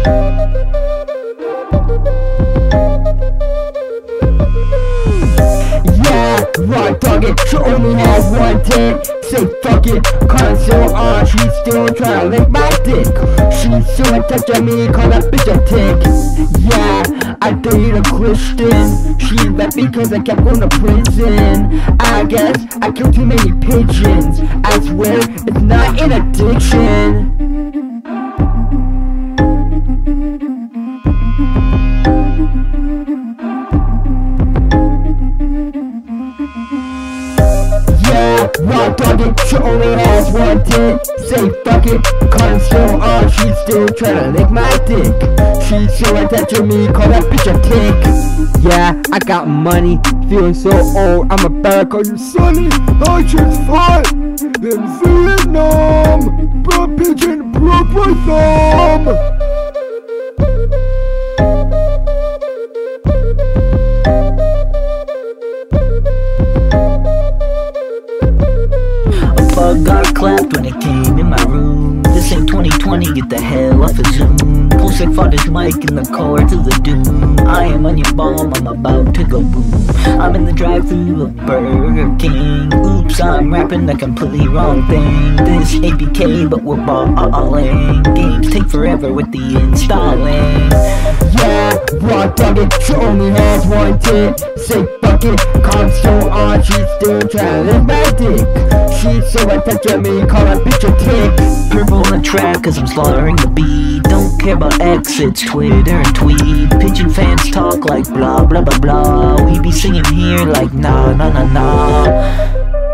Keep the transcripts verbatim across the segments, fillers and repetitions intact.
Yeah, raw dog it, she only has one dick. Say fuck it, console on, she's still trying to lick my dick. She's still touching me, call that bitch a tick. Yeah, I dated a Christian. She left me cause I kept going to prison. I guess I killed too many pigeons. I swear it's not an addiction. Raw dog it, she only has one dick. Say fuck it, console on, she's still tryna lick my dick. She's so attached to me, call that bitch a tick. Yeah, I got money, feeling so old, I'm about to call you Sonny. I just fought in Vietnam, but pigeon broke my thumb. Got clapped when it came in my room. This ain't twenty twenty, get the hell off of Zoom. Pulse like fought his mic in the chords of the doom. I am OnionBomb, I'm about to go boom. I'm in the drive-thru of Burger King. Oops, I'm rapping the completely wrong thing. This A P K, but we're balling. Games take forever with the installing. Yeah, raw dog it, she only has one dick. Say fuck it, console on, she's still trying to lick my dick. She's so attached to me, call that bitch a tick. Purple on the track cause I'm slaughtering the beat. Don't care about exits, Twitter and tweet. Pigeon fans talk like blah blah blah blah. We be singing here like nah nah nah nah.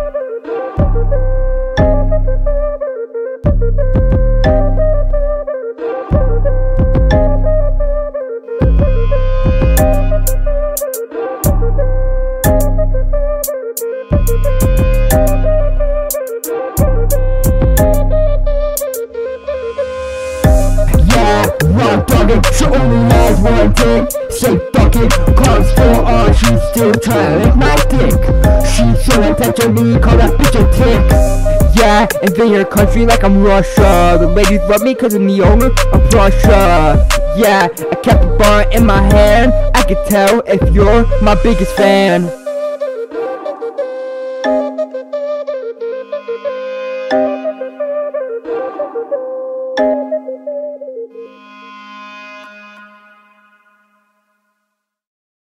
Raw dog it, she only has one dick. Say fuck it, console on, she's still trying to lick my dick. She's so attached to me, call that bitch a tick. Yeah, invade your country like I'm Russia. The ladies love me cause I'm the owner of Russia. Yeah, I kept a bar in my hand. I could tell if you're my biggest fan.